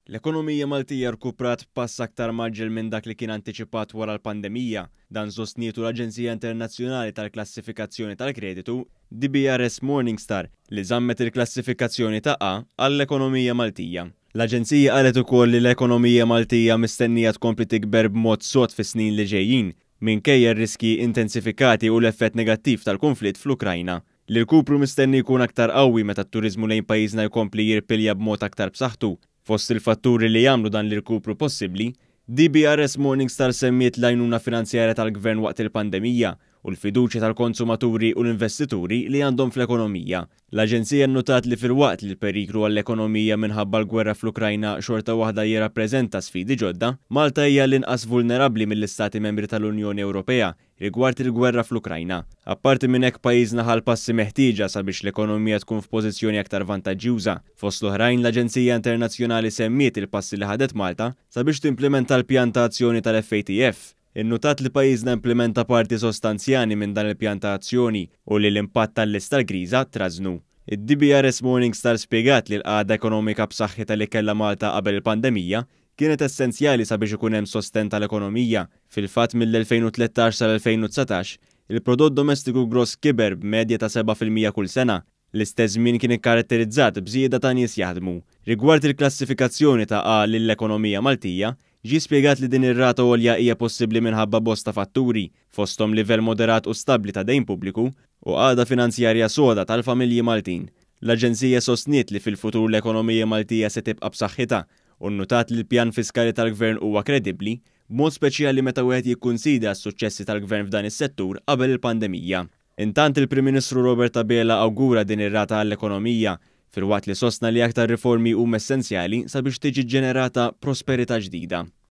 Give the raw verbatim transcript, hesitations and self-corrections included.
L-ekonomija Maltija rkuprat pass aktar maġġel minn dak li kien antiċipat wara l-pandemija, dan sostnietu l-Aġenzija Internazzjonali tal-Klassifikazzjoni tal-Kreditu, D B R S Morningstar, li żammet il-klassifikazzjoni ta' A għall-ekonomija Maltija. L-Aġenzija qalet ukoll li l-ekonomija Maltija mistennija tkompli tikber b'mod sod fis-snin li ġejjin, minkejja r-riski intensifikati u l-effett negattiv tal-konflitt fl-Ukrajna. L-irkupru mistenni jkun aktar qawwi meta t-turiżmu lejn pajjiżna jkompli jirpilja b'mod aktar b'saħħtu. Fost il-fatturi li jagħmlu dan l-irkupru possibbli, D B R S Morningstar semmiet l-għajnuna finanzjarja tal-Gvern waqt il-pandemija u l-fiduċja tal-konsumaturi u l-investituri li għandhom fl-ekonomija. L-Aġenzija nnotat li fil-waqt li l-periklu għall-ekonomija minħabba l-gwerra fl-Ukrajna xorta waħda jirrappreżenta sfidi ġodda, Malta hija l-inqas vulnerabbli mill-Istati Membri tal-Unjoni Ewropea rigward il-gwerra fl-Ukrajna. Apparti minn hekk pajjiżna ħal passi meħtieġa sabiex l-ekonomija tkun f'pożizzjoni aktar vantaġġjuża. Fost l-oħrajn l-Aġenzija Internazzjonali semmiet il-passi li ħadet Malta sabiex timplementa l-pjan ta' azzjoni tal-F A T F. Innutat li pajjiżna implementa parti sostanzjali minn dan il-pjan ta' azzjoni u li l-impatt tal-lista l-griża trażnu. Id-D B R S Morningstar spjegat li l-qagħda ekonomika b'saħħitha li kellha Malta qabel il-pandemija kienet essenzjali sabiex ikun hemm sosten tal-ekonomija. Fil-fatt mill-elfejn u tlettax sal-elfejn u tsatax, il-prodott domestiku gross kiber b'medja ta' seba' fil-mija kull sena. L-istess żmien kien ikkaratterizzat b'żieda ta' nies jaħdmu. Rigward il-klassifikazzjoni ta' A lill-ekonomija Maltija, ġie spjegat li din ir-rata għolja hija possibbli minħabba bosta fatturi, fosthom livell moderat u stabbli ta' dejn pubbliku u għada finanzjarja soda tal-familji Maltin. L-Aġenzija sostniet li fil-futur l-ekonomija Maltija se tibqa' b'saħħitha u nnutat li l-pjan fiskali tal-Gvern huwa kredibbli, b'mod speċjali meta wieħed jikkunsidra s-suċċessi tal-Gvern f'dan is-settur qabel il-pandemija. Intant il-Prim Ministru Robert Abela awgura din ir-rata għall-ekonomija filwaqt li sostna li aktar riformi huma essenzjali sabiex tiġi ġenerata prosperità ġdida.